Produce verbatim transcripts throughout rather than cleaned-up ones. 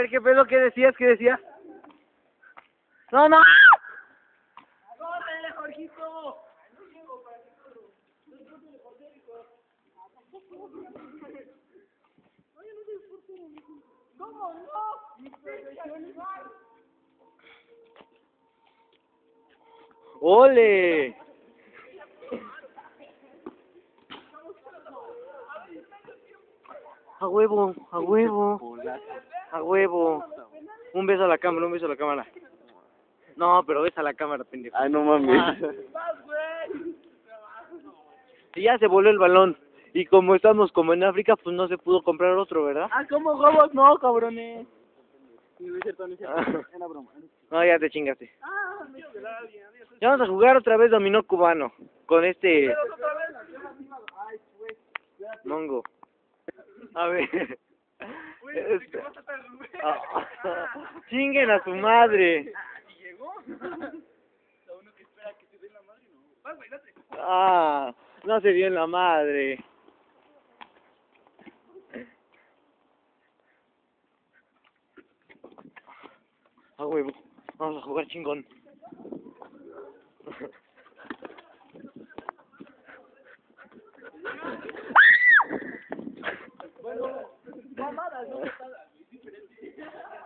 ver, ¿qué pedo? ¿Qué decías? ¿Qué decías? ¡No, no! ¡Córrele, Jorgito! ¿Cómo no? ¡Ole! A huevo, a huevo, a huevo. Un beso a la cámara, un beso a la cámara. No, pero besa a la cámara, pendejo. Ay, no mames. ¡Vas, güey! Y ya se voló el balón. Y como estamos como en África, pues no se pudo comprar otro, ¿verdad? Ah, ¿cómo huevos? No, cabrones. No es cierto, no es cierto. Era broma. No, ya te chingaste. Ah, me quedaba bien. Ya vamos a jugar otra vez dominó cubano. Con este Pero otra vez. Ay, güey. mongo. A ver. Güey, Este- ¿qué pasa tan Rubén? Ah, chinguen a su madre. ¿Y llegó? Lo uno que espera que te den la madre, no. Vas, güey, date. Ah, no se dio en la madre. A huevo. Vamos a jugar chingón. Bueno, mamadas, no patadas, es diferente.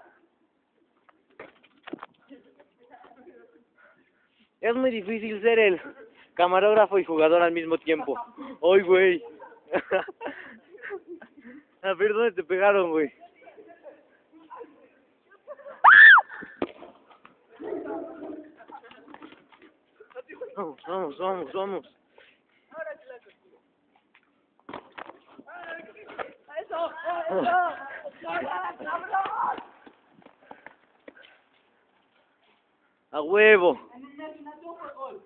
Es muy difícil ser el camarógrafo y jugador al mismo tiempo. ¡Ay, güey! A ver, ¿dónde te pegaron, güey? Vamos, vamos, vamos, vamos. ¡Eso! ¡Eso! ¡Cabrón! A huevo. En mi imaginación fue gol.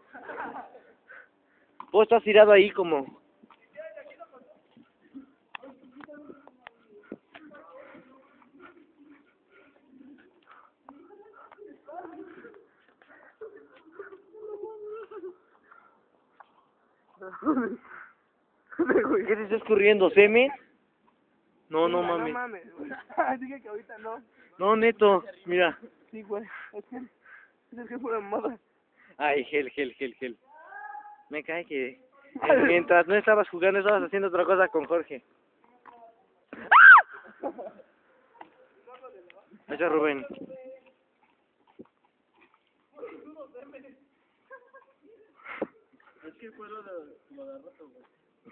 Vos estás tirado ahí como... ¿Qué te está escurriendo, semen? No, no mames. No mames, güey. Dije que ahorita no. No, neto, mira. Sí, güey. Es que es que fue de moda. Ay, gel, gel, gel, gel. Me cae que eh, mientras no estabas jugando estabas haciendo otra cosa con Jorge. Ahí está Rubén. Es que fue lo de lo de rato, güey.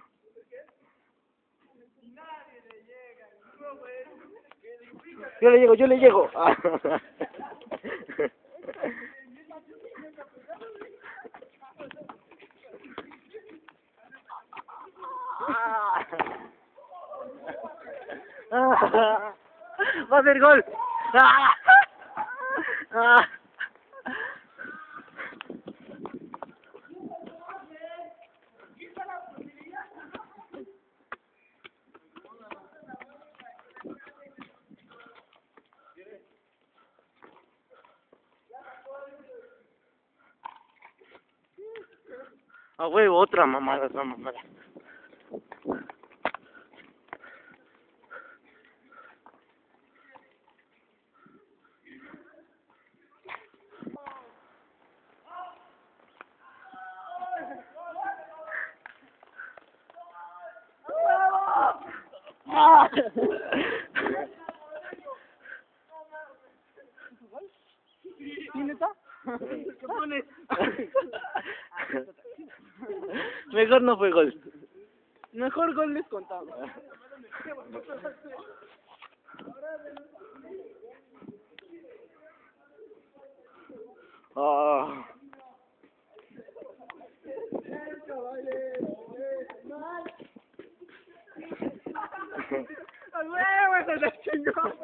Y nadie le llega, no, güey. Yo le llego, yo le llego. Va a ser gol. A huevo, otra mamada, otra mamada. ¿Sí, neta? ¿Qué pones? Mejor no fue gol. Mejor gol descontado. Oh. ¡Al huevo, se la chingó!